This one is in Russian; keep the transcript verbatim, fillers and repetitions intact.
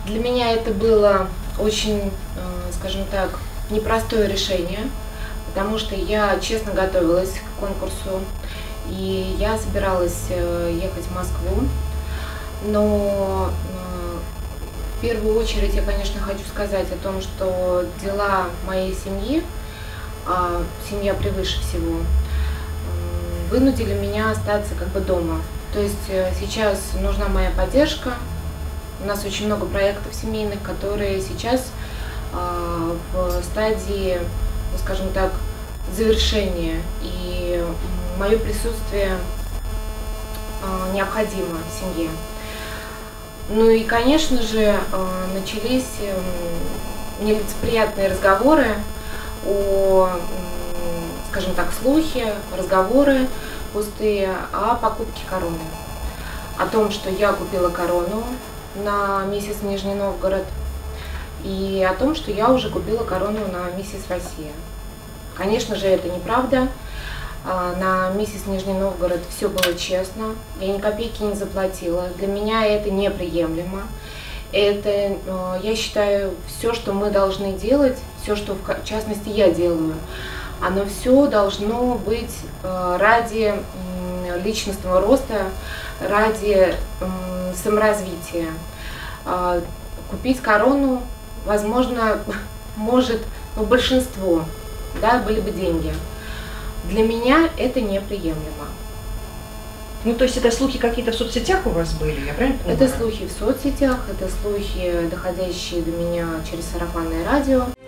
Для меня это было очень, скажем так, непростое решение, потому что я честно готовилась к конкурсу, и я собиралась ехать в Москву, но в первую очередь я, конечно, хочу сказать о том, что дела моей семьи, а семья превыше всего, вынудили меня остаться как бы дома. То есть сейчас нужна моя поддержка. У нас очень много проектов семейных, которые сейчас э, в стадии, ну, скажем так, завершения. И мое присутствие э, необходимо в семье. Ну и, конечно же, э, начались э, нелицеприятные разговоры о, э, скажем так, слухи, разговоры пустые о покупке короны. О том, что я купила корону на миссис Нижний Новгород, и о том, что я уже купила корону на миссис Россия. Конечно же, это неправда. На миссис Нижний Новгород все было честно, я ни копейки не заплатила. Для меня это неприемлемо. Это, я считаю, все, что мы должны делать, все, что в частности я делаю, оно все должно быть ради личностного роста, ради саморазвития. Купить корону, возможно, может, ну, большинство, да, были бы деньги. Для меня это неприемлемо. Ну, то есть это слухи какие-то в соцсетях у вас были, я правильно понимаю? Это слухи в соцсетях, это слухи, доходящие до меня через сарафанное радио.